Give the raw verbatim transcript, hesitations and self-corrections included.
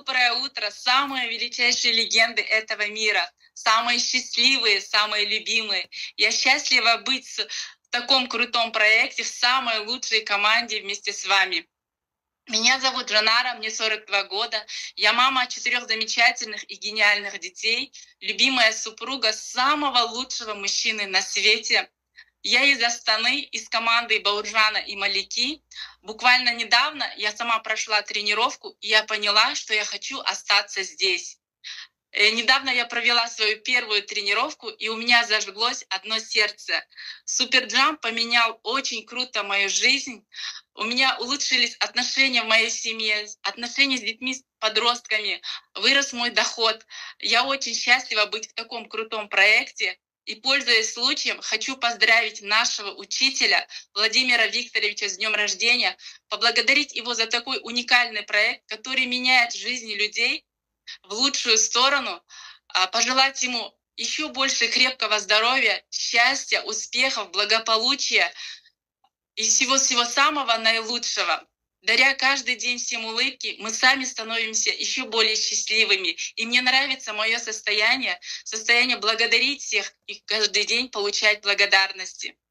доброе утро, самые величайшие легенды этого мира, самые счастливые, самые любимые. Я счастлива быть в таком крутом проекте, в самой лучшей команде вместе с вами. Меня зовут Жанара, мне сорок два года. Я мама четырех замечательных и гениальных детей, любимая супруга самого лучшего мужчины на свете. Я из Астаны, из команды Бауржана и Малики. Буквально недавно я сама прошла тренировку, и я поняла, что я хочу остаться здесь. Э, Недавно я провела свою первую тренировку, и у меня зажглось одно сердце. Суперджамп поменял очень круто мою жизнь. У меня улучшились отношения в моей семье, отношения с детьми, с подростками, вырос мой доход. Я очень счастлива быть в таком крутом проекте. И, пользуясь случаем, хочу поздравить нашего учителя Владимира Викторовича с днем рождения, поблагодарить его за такой уникальный проект, который меняет жизни людей в лучшую сторону, а, пожелать ему еще больше крепкого здоровья, счастья, успехов, благополучия и всего-всего самого наилучшего. Даря каждый день всем улыбки, мы сами становимся еще более счастливыми. И мне нравится мое состояние, состояние благодарить всех и каждый день получать благодарности.